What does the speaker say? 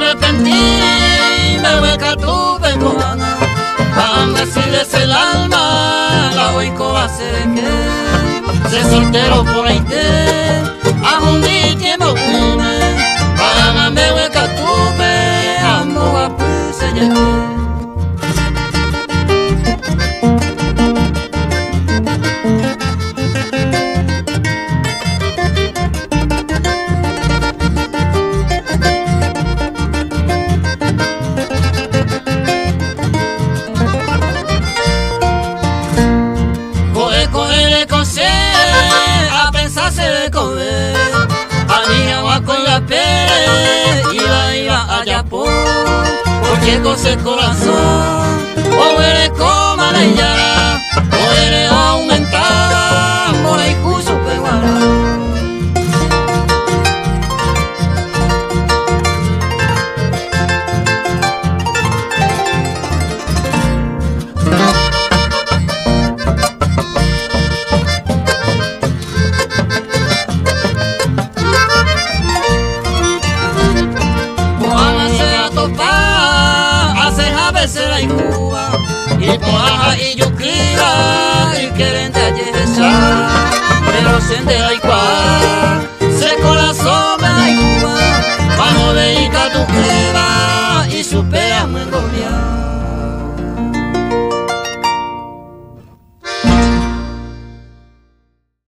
arrepentí, me hueca tu vengoana, anda si des el alma, la hueco va a ser que se soltero por ahí te, a un día no cuine, para me hueca tu me, amo a puse llegué. A pensar se le comer, a niña va con la pere, iba allá porque con ese corazón, o eres como la yara, o eres aumentada, por ahí cuso peguara. Será en Cuba y poaja y yuquira y quieren de allesa, pero sende hay cual se corazón me hay Cuba, vamos a ver tu clima y su